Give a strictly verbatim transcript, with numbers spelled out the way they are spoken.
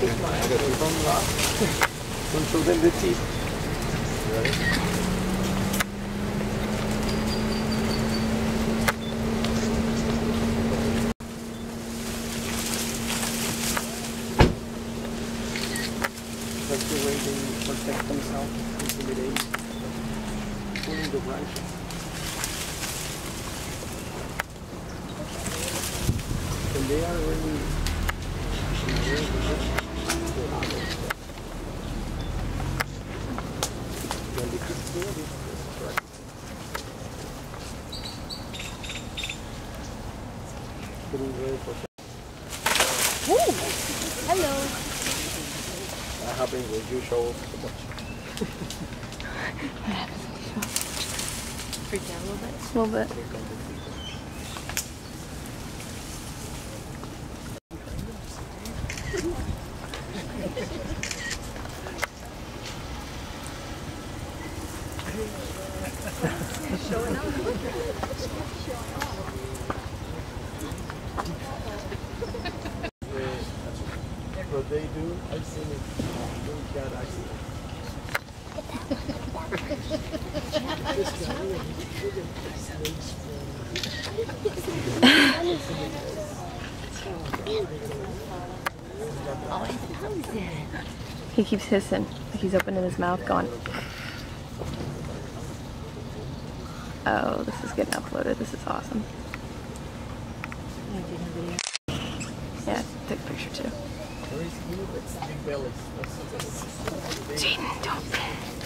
I got two from last. Don't show them the teeth. You ready? That's the way they protect themselves, intimidate, pulling the branches. And they are really, really when they keep doing this, this is right. Getting very protected. Ooh, hello. That happens when you show up too much. What happens when you show up? Freak out a little bit? A little bit. Showing up. What they do, I've seen it. Don't get accident. He keeps hissing, like he's opening his mouth going. Oh, this is getting uploaded. This is awesome. Yeah, take a picture too. Big bellies. Jaden, don't.